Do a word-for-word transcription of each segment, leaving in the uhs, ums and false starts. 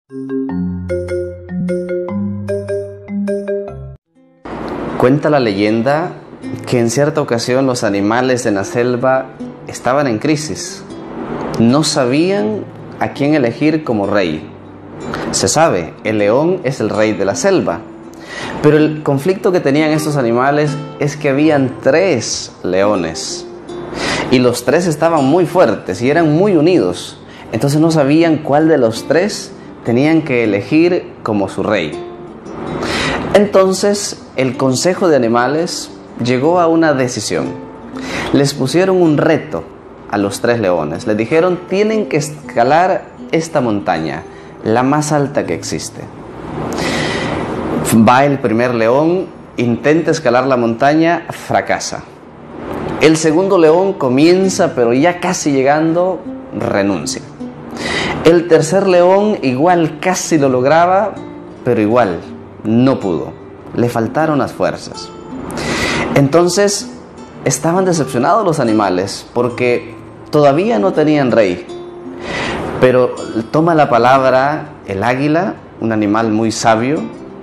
Cuenta la leyenda que en cierta ocasión los animales de la selva estaban en crisis. No sabían a quién elegir como rey. Se sabe, el león es el rey de la selva. Pero el conflicto que tenían estos animales es que habían tres leones. Y los tres estaban muy fuertes y eran muy unidos. Entonces no sabían cuál de los tres tenían que elegir como su rey. Entonces el Consejo de Animales llegó a una decisión. Les pusieron un reto a los tres leones. Les dijeron, tienen que escalar esta montaña, la más alta que existe. Va el primer león, intenta escalar la montaña, fracasa. El segundo león comienza, pero ya casi llegando, renuncia. El tercer león igual casi lo lograba, pero igual no pudo. Le faltaron las fuerzas. Entonces estaban decepcionados los animales porque todavía no tenían rey. Pero toma la palabra el águila, un animal muy sabio,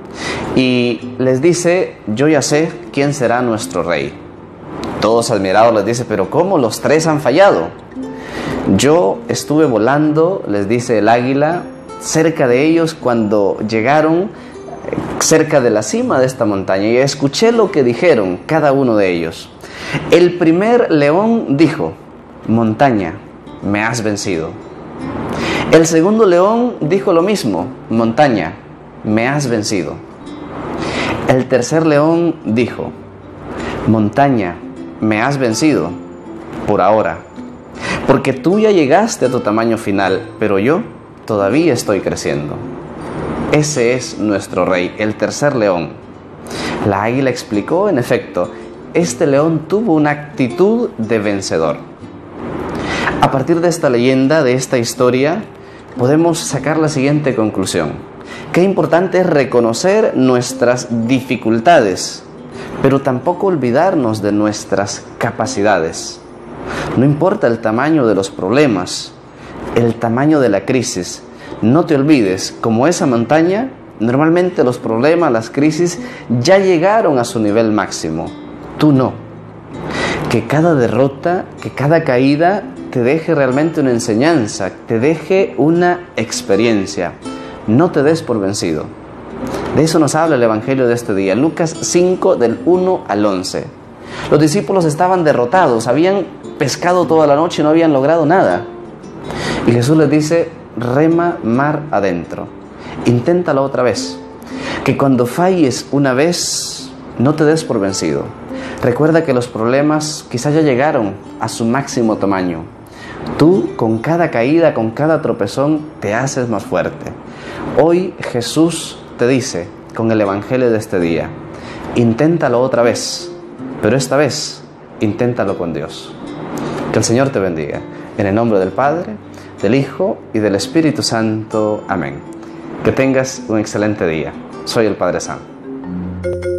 y les dice, yo ya sé quién será nuestro rey. Todos admirados les dice, pero ¿cómo? Los tres han fallado. Yo estuve volando, les dice el águila, cerca de ellos cuando llegaron cerca de la cima de esta montaña y escuché lo que dijeron cada uno de ellos. El primer león dijo, montaña, me has vencido. El segundo león dijo lo mismo, montaña, me has vencido. El tercer león dijo, montaña, me has vencido por ahora, porque tú ya llegaste a tu tamaño final, pero yo todavía estoy creciendo. Ese es nuestro rey, el tercer león. La águila explicó, en efecto, este león tuvo una actitud de vencedor. A partir de esta leyenda, de esta historia, podemos sacar la siguiente conclusión. Qué importante es reconocer nuestras dificultades, pero tampoco olvidarnos de nuestras capacidades. No importa el tamaño de los problemas, el tamaño de la crisis. No te olvides, como esa montaña, normalmente los problemas, las crisis, ya llegaron a su nivel máximo. Tú no. Que cada derrota, que cada caída te deje realmente una enseñanza, te deje una experiencia. No te des por vencido. De eso nos habla el Evangelio de este día, Lucas cinco, del uno al once. Los discípulos estaban derrotados, habían pescado toda la noche y no habían logrado nada. Y Jesús les dice, rema mar adentro. Inténtalo otra vez. Que cuando falles una vez, no te des por vencido. Recuerda que los problemas quizás ya llegaron a su máximo tamaño. Tú, con cada caída, con cada tropezón, te haces más fuerte. Hoy Jesús te dice, con el Evangelio de este día, inténtalo otra vez, pero esta vez, inténtalo con Dios. Que el Señor te bendiga. En el nombre del Padre, del Hijo y del Espíritu Santo. Amén. Que tengas un excelente día. Soy el Padre Sam.